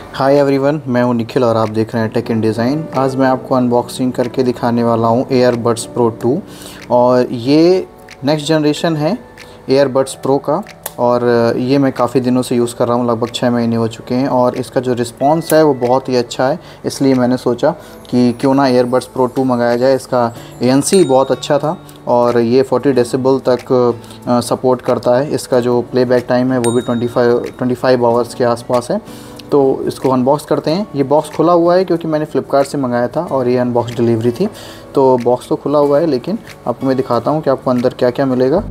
Hi everyone, मैं हूं निखिल और आप देख रहे हैं टेक इन डिज़ाइन। आज मैं आपको अनबॉक्सिंग करके दिखाने वाला हूं एयरबड्स प्रो 2 और ये नेक्स्ट जनरेशन है एयरबड्स प्रो का। और ये मैं काफ़ी दिनों से यूज़ कर रहा हूं, लगभग 6 महीने हो चुके हैं और इसका जो रिस्पांस है वो बहुत ही अच्छा है। इसलिए मैंने सोचा कि क्यों ना एयरबड्स प्रो 2 मंगाया जाए। इसका ANC बहुत अच्छा था और ये 40 डेसिबल तक सपोर्ट करता है। इसका जो प्लेबैक टाइम है वो भी 25 आवर्स के आसपास है। तो इसको अनबॉक्स करते हैं। ये बॉक्स खुला हुआ है क्योंकि मैंने फ़्लिपकार्ट से मंगाया था और ये अनबॉक्स डिलीवरी थी। तो बॉक्स तो खुला हुआ है, लेकिन आपको मैं दिखाता हूँ कि आपको अंदर क्या क्या मिलेगा।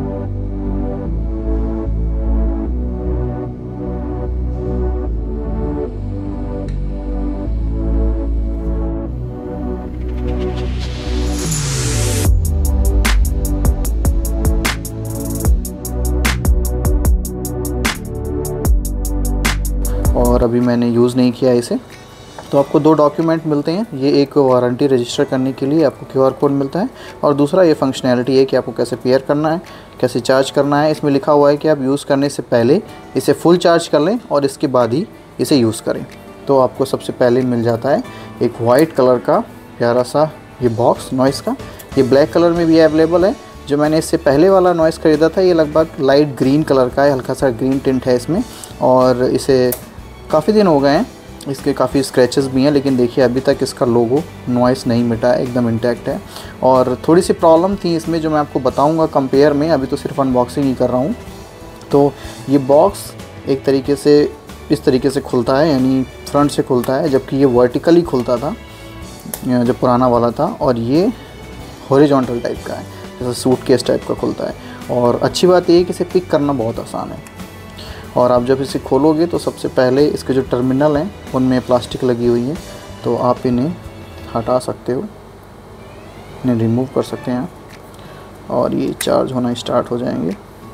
और अभी मैंने यूज़ नहीं किया इसे। तो आपको 2 डॉक्यूमेंट मिलते हैं। ये एक वारंटी रजिस्टर करने के लिए आपको QR कोड मिलता है और दूसरा ये फंक्शनैलिटी है कि आपको कैसे पेयर करना है, कैसे चार्ज करना है। इसमें लिखा हुआ है कि आप यूज़ करने से पहले इसे फुल चार्ज कर लें और इसके बाद ही इसे यूज़ करें। तो आपको सबसे पहले मिल जाता है एक वाइट कलर का प्यारा सा ये बॉक्स नॉइस का। ये ब्लैक कलर में भी अवेलेबल है। जो मैंने इससे पहले वाला नॉइस ख़रीदा था ये लगभग लाइट ग्रीन कलर का है, हल्का सा ग्रीन टिंट है इसमें और इसे काफ़ी दिन हो गए हैं। इसके काफ़ी स्क्रैचेस भी हैं, लेकिन देखिए अभी तक इसका लोगो नॉइस नहीं मिटा है, एकदम इंटैक्ट है। और थोड़ी सी प्रॉब्लम थी इसमें जो मैं आपको बताऊंगा कंपेयर में। अभी तो सिर्फ अनबॉक्सिंग ही कर रहा हूँ। तो ये बॉक्स एक तरीके से इस तरीके से खुलता है, यानी फ्रंट से खुलता है, जबकि ये वर्टिकली खुलता था जो पुराना वाला था। और ये हॉरिजॉन्टल टाइप का है, जैसे सूटकेस टाइप का खुलता है। और अच्छी बात ये है कि इसे पिक करना बहुत आसान है। और आप जब इसे खोलोगे तो सबसे पहले इसके जो टर्मिनल हैं उनमें प्लास्टिक लगी हुई है, तो आप इन्हें हटा सकते हो, इन्हें रिमूव कर सकते हैं और ये चार्ज होना स्टार्ट हो जाएंगे।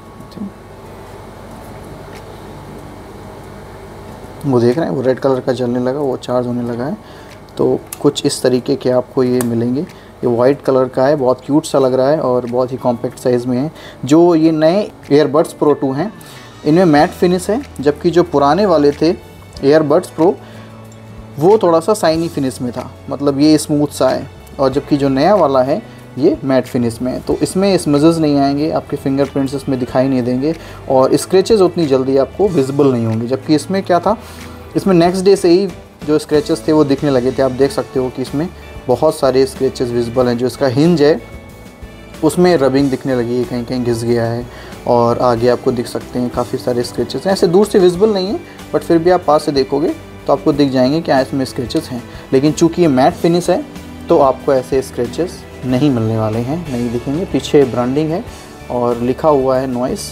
वो देख रहे हैं, वो रेड कलर का जलने लगा, वो चार्ज होने लगा है। तो कुछ इस तरीके के आपको ये मिलेंगे। ये वाइट कलर का है, बहुत क्यूट सा लग रहा है और बहुत ही कॉम्पैक्ट साइज़ में है। जो ये नए एयरबड्स प्रो 2 हैं इनमें मैट फिनिश है, जबकि जो पुराने वाले थे एयरबड्स प्रो वो थोड़ा सा शाइनी फिनिश में था, मतलब ये स्मूथ सा है। और जबकि जो नया वाला है ये मैट फिनिश में है। तो इसमें स्मजेस नहीं आएंगे, आपके फिंगरप्रिंट्स इसमें दिखाई नहीं देंगे और स्क्रैचेस उतनी जल्दी आपको विजिबल नहीं होंगे। जबकि इसमें क्या था, इसमें नेक्स्ट डे से ही जो स्क्रैचेस थे वो दिखने लगे थे। आप देख सकते हो कि इसमें बहुत सारे स्क्रैचेस विजिबल हैं। जो इसका हिंज है उसमें रबिंग दिखने लगी है, कहीं कहीं घिस गया है। और आगे आपको दिख सकते हैं काफ़ी सारे स्क्रैचेस हैं। ऐसे दूर से विजिबल नहीं है, बट फिर भी आप पास से देखोगे तो आपको दिख जाएंगे कि इसमें स्क्रैचेस हैं। लेकिन चूंकि ये मैट फिनिश है तो आपको ऐसे स्क्रैचेस नहीं मिलने वाले हैं, नहीं दिखेंगे। पीछे ब्रांडिंग है और लिखा हुआ है नॉइस,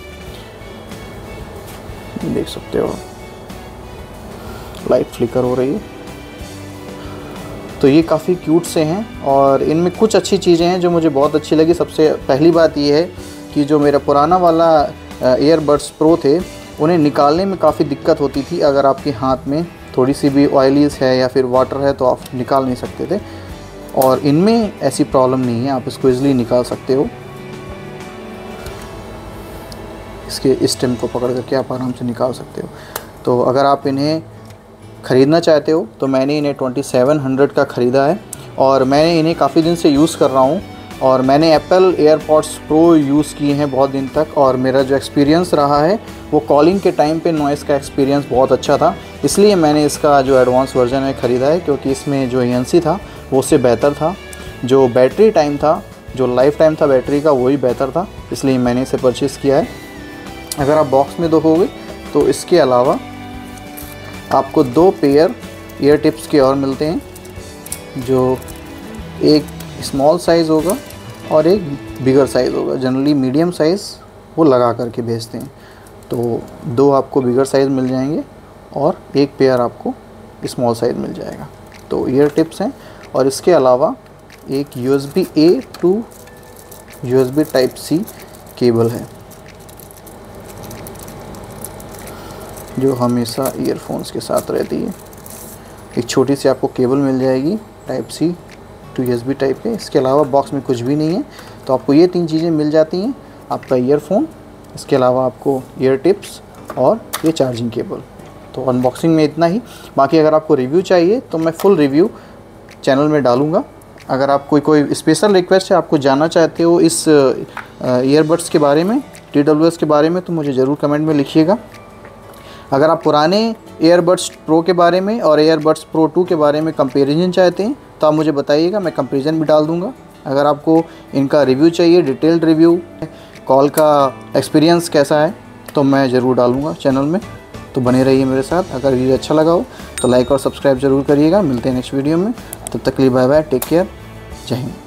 देख सकते हो। लाइट फ्लिकर हो रही है। तो ये काफ़ी क्यूट से हैं और इनमें कुछ अच्छी चीज़ें हैं जो मुझे बहुत अच्छी लगी। सबसे पहली बात ये है कि जो मेरा पुराना वाला एयरबड्स प्रो थे उन्हें निकालने में काफ़ी दिक्कत होती थी। अगर आपके हाथ में थोड़ी सी भी ऑयलीज है या फिर वाटर है तो आप निकाल नहीं सकते थे, और इनमें ऐसी प्रॉब्लम नहीं है, आप इसको ईज़िली निकाल सकते हो। इसके स्टेम को पकड़ करके आप आराम से निकाल सकते हो। तो अगर आप इन्हें ख़रीदना चाहते हो तो मैंने इन्हें 2700 का ख़रीदा है और मैं इन्हें काफ़ी दिन से यूज़ कर रहा हूँ। और मैंने एप्पल एयरपॉड्स प्रो यूज़ किए हैं बहुत दिन तक और मेरा जो एक्सपीरियंस रहा है वो कॉलिंग के टाइम पे नॉइज़ का एक्सपीरियंस बहुत अच्छा था। इसलिए मैंने इसका जो एडवांस वर्जन है ख़रीदा है, क्योंकि इसमें जो ANC था वो उससे बेहतर था। जो बैटरी टाइम था, जो लाइफ टाइम था बैटरी का, वही बेहतर था, इसलिए मैंने इसे परचेज़ किया है। अगर आप बॉक्स में देखोगे तो इसके अलावा आपको 2 पेयर ईयर टिप्स के और मिलते हैं, जो एक स्मॉल साइज़ होगा और एक बिगर साइज़ होगा। जनरली मीडियम साइज़ वो लगा करके भेजते हैं। तो 2 आपको बिगर साइज़ मिल जाएंगे और एक पेयर आपको स्मॉल साइज़ मिल जाएगा। तो ईयर टिप्स हैं और इसके अलावा एक USB-A to USB Type-C cable है जो हमेशा ईयरफोन्स के साथ रहती है। एक छोटी सी आपको केबल मिल जाएगी Type-C to USB टाइप के। इसके अलावा बॉक्स में कुछ भी नहीं है। तो आपको ये 3 चीज़ें मिल जाती हैं, आपका ईयरफोन, इसके अलावा आपको ईयर टिप्स और ये चार्जिंग केबल। तो अनबॉक्सिंग में इतना ही। बाकी अगर आपको रिव्यू चाहिए तो मैं फुल रिव्यू चैनल में डालूँगा। अगर आप कोई स्पेशल रिक्वेस्ट है, आपको जानना चाहते हो इस ईयरबड्स के बारे में, TWS के बारे में, तो मुझे ज़रूर कमेंट में लिखिएगा। अगर आप पुराने ईयरबड्स प्रो के बारे में और ईयरबड्स प्रो 2 के बारे में कंपैरिजन चाहते हैं तो आप मुझे बताइएगा, मैं कंपैरिजन भी डाल दूँगा। अगर आपको इनका रिव्यू चाहिए, डिटेल्ड रिव्यू, कॉल का एक्सपीरियंस कैसा है, तो मैं ज़रूर डालूँगा चैनल में। तो बने रहिए मेरे साथ। अगर वीडियो अच्छा लगा हो तो लाइक और सब्सक्राइब ज़रूर करिएगा। मिलते हैं नेक्स्ट वीडियो में, तब तक के लिए बाय बाय, टेक केयर, जय हिंद।